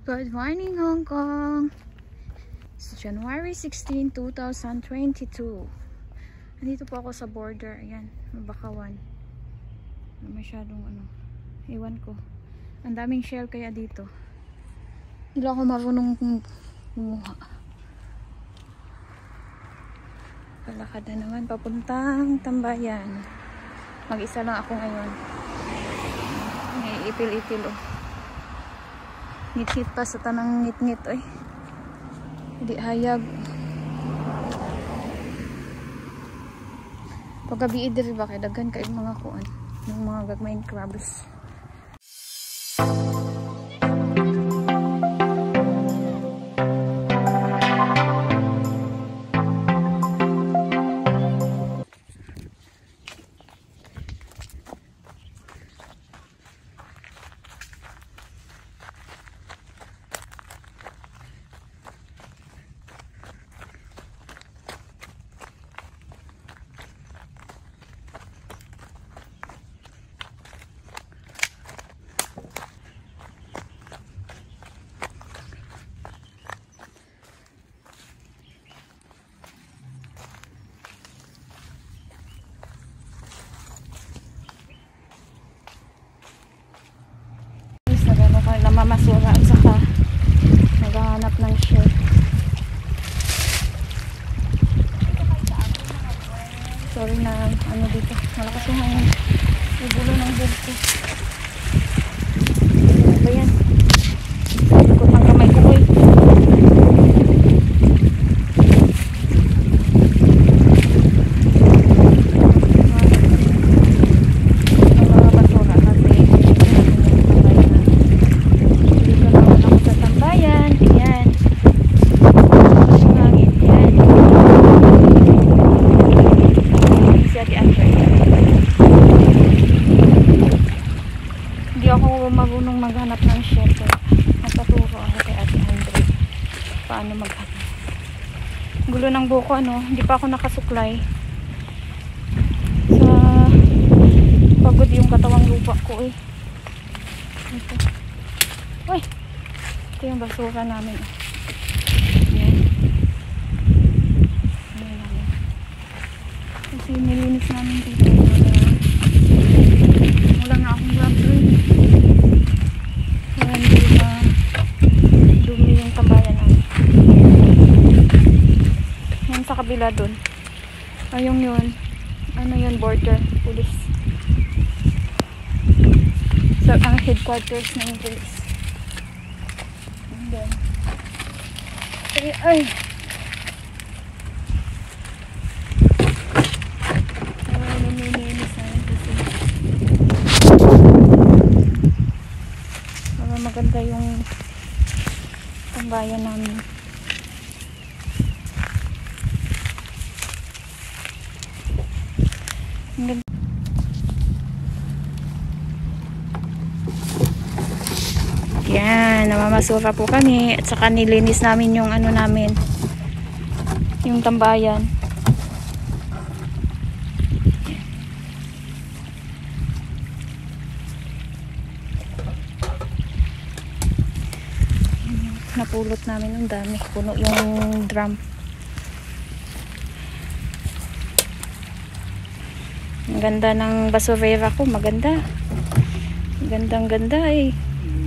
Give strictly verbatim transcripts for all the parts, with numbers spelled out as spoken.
Good morning, Hong Kong. It's January sixteenth, two thousand twenty-two. Nandito po ako sa border. Ayan, Bakawan. Masyadong ano, iwan ko. Ang daming shell kaya dito. Hindi ako marunong kumuha. Palakad na naman papuntang Tambayan. Mag-isa lang ako ngayon. May ipil-ipil oh. Ngit-ngit pa sa tanang ngit-ngit ay. Hindi hayag. Paggabi diri ba kay daghan kay mga kuan, ng mga gagmayng crabs. Namamasura at saka naghahanap ng shell. Sorry na ano dito, malakas yung hangin. May bulo ng bug ko. Ano ba yan? Ikot ng kamay ko eh. Marunong maghanap ng shelter. Napaturo ako kay Ate Andre paano maghanap. Gulo ng buko ano, hindi pa ako nakasuklay sa pagod yung katawang lupa ko eh. Ito. Uy, ito yung basura namin eh. Ayan. Ayan namin. Kasi nilinis namin dito. Wala nga akong grab rin. Hindi na dumi yung tambayan namin. Yan sa kabila dun. Ayong yun. Ano yun? Border. Police. So, ang headquarters ng police. And then. Ay! Ay! Ay, nininis namin kasi. Maganda yung tambayan namin. Ang ganda. Yan, namamasura po kami at saka nilinis namin yung ano namin, yung tambayan. Napulot namin ng dami, puno yung drum. Ang ganda ng basurera ko, maganda. Gandang ganda eh.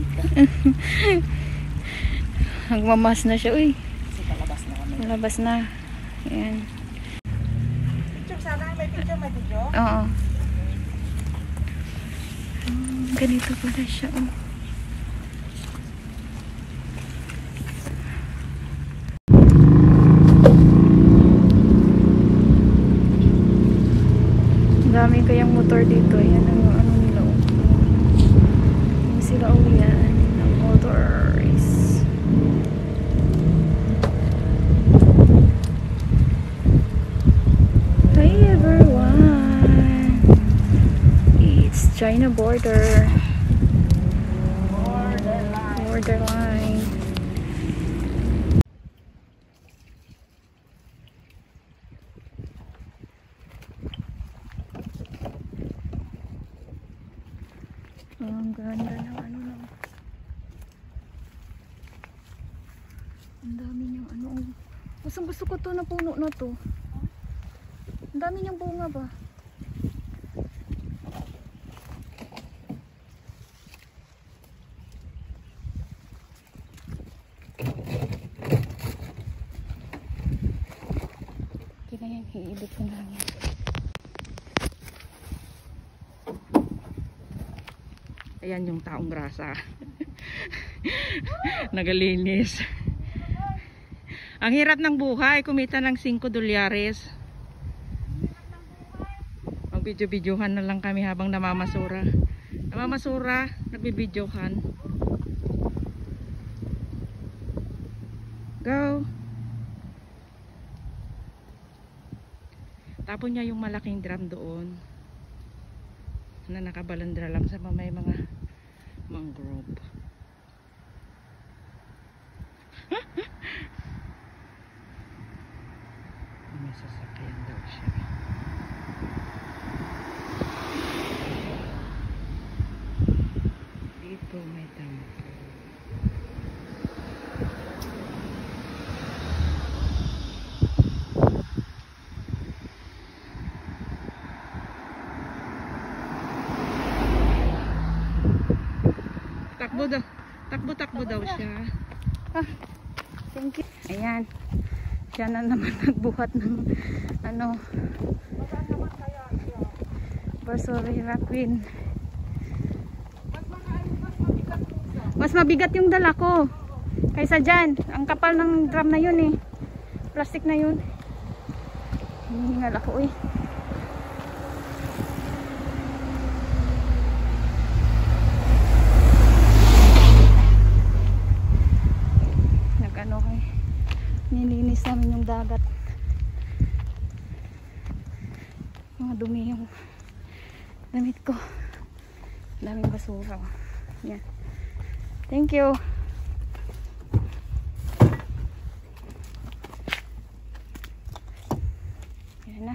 Nagmamas na siya uy. Palabas na kami. Palabas na. Ayan. Picture sana, may picture, may video? Oo. Hmm, ganito pala siya oh. Dami kayang motor dito. Yan ang ano nila. Yung sila uwian ng motors. Hi everyone. It's China border. Borderline. Borderline. Oh, ang ganda ng ano lang. Gusto ko to na puno na to. Ang dami niyang bunga ba? Kaya yan, iibot ko na yan. Ayan yung taong grasa. Nagalinis. Ang hirap ng buhay, kumita ng five dolyares. Mag-video-videohan na lang kami habang namamasura. Namamasura, nagbibidyohan. Go! Tapon niya yung malaking drum doon na nakabalandra lang sa may mga mangrove. May sasakyan daw siya. Dito may tampo. Takbo daw. Takbo-takbo daw siya. Ah, thank you. Ayan. Siya na naman nagbuhat ng ano. Basurera Queen. Mas mabigat yung dala ko. Kaysa dyan. Ang kapal ng drum na yun eh. Plastic na yun. Hinihingal ako eh. Nilinis namin yung dagat. Mga dumi yung damit ko. Daming basura. Yan. Thank you. Yan na.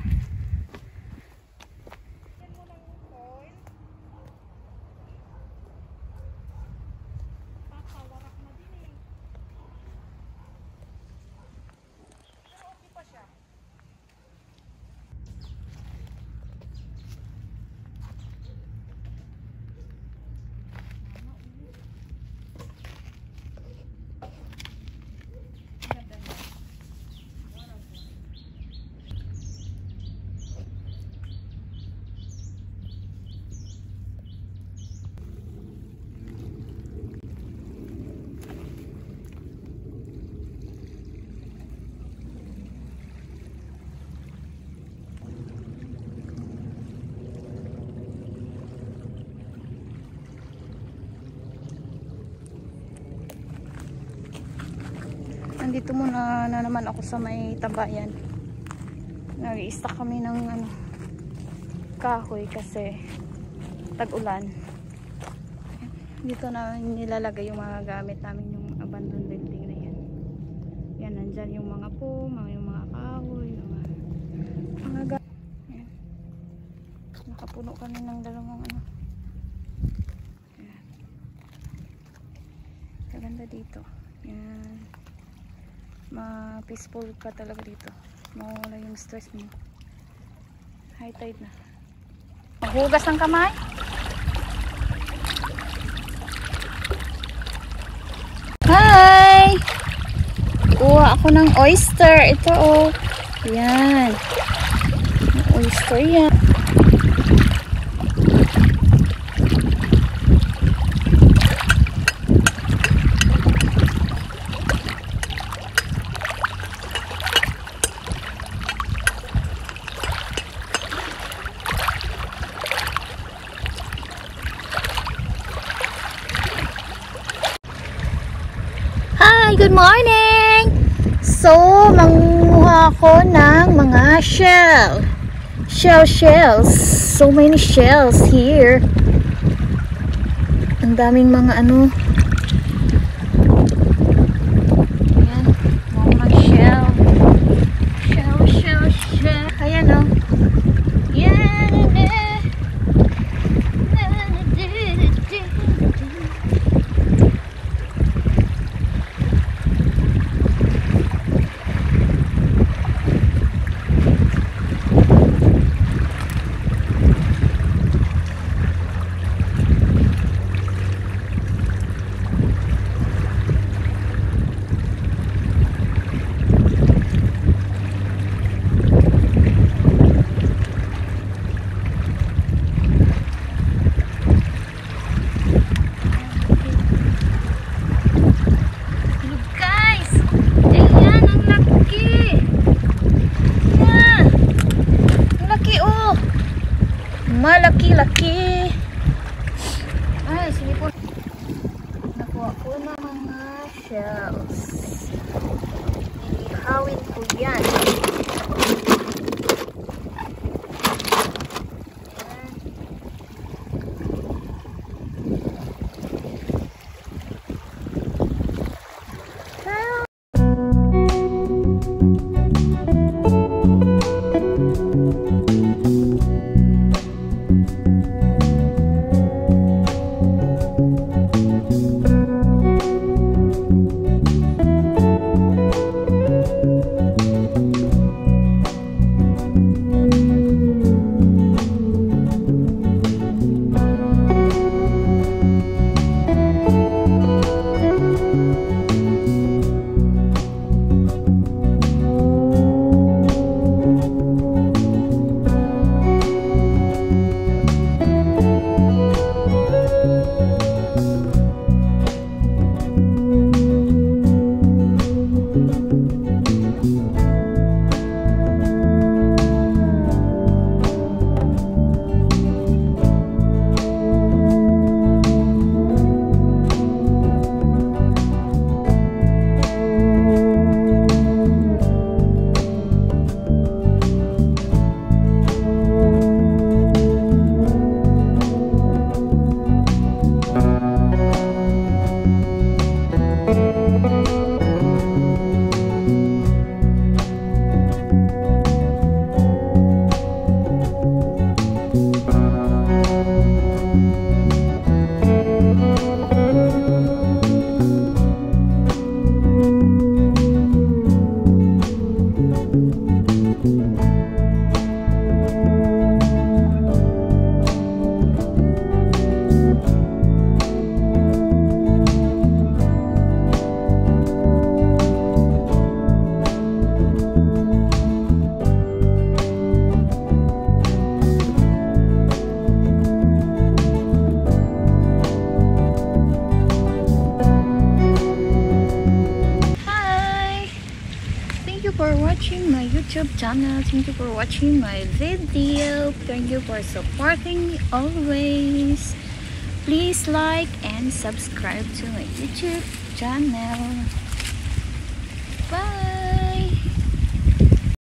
Nandito muna na naman ako sa may tambayan. Nag-i-stock kami ng ano, kahoy kasi tag-ulan. Dito na nilalagay yung mga gamit namin, yung abandoned building na yan. Yan, nandyan yung mga po, mga, yung mga kahoy, yung mga, mga gamit. Yan. Nakapuno kami ng dalawang ano. Yan. Maganda dito. Yan. Ma-peaceful ka talaga dito. Mawala yung stress mo. High tide na. Maghugas ng kamay. Hi! Kuha ako ng oyster. Ito oh. Yan. Oyster yan. Good morning! So, manguha ako ng mga shell. Shell shells. So many shells here. Ang daming mga ano. Ayan. Mga shell. Shell, shell, shell. Ayan o. Yan. malaki-laki. Ay, sige po. Nakuha ko na mga shells. Ihawin ko yan. For watching my YouTube channel. Thank you for watching my video. Thank you for supporting me always. Please like and subscribe to my YouTube channel. Bye.